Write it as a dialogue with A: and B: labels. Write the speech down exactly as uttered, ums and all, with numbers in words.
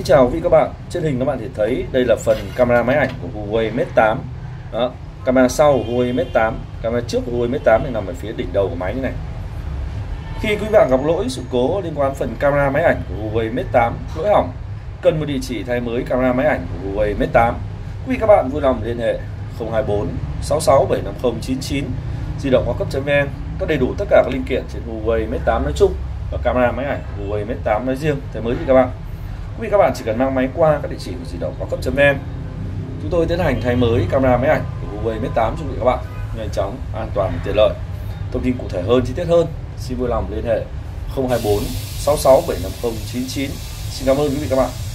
A: Xin chào quý vị các bạn. Trên hình các bạn thể thấy đây là phần camera máy ảnh của Huawei Mate tám. Đó, camera sau của Huawei Mate tám, camera trước của Huawei Mate tám thì nằm ở phía đỉnh đầu của máy như này. Khi quý bạn gặp lỗi sự cố liên quan phần camera máy ảnh của Huawei Mate tám lỗi hỏng, cần một địa chỉ thay mới camera máy ảnh của Huawei Mate tám, quý vị các bạn vui lòng liên hệ không hai bốn sáu sáu bảy năm không chín chín, di động cao cấp.vn, có đầy đủ tất cả các linh kiện trên Huawei Mate tám nói chung và camera máy ảnh của Huawei Mate tám nói riêng thay mới cho các bạn. Quý vị các bạn chỉ cần mang máy qua các địa chỉ của di động cao cấp.vn, chúng tôi tiến hành thay mới camera máy ảnh của Huawei Mate tám cho quý vị các bạn nhanh chóng, an toàn và tiện lợi. Thông tin cụ thể hơn, chi tiết hơn, xin vui lòng liên hệ không hai bốn sáu sáu bảy năm không chín chín. Xin cảm ơn quý vị các bạn.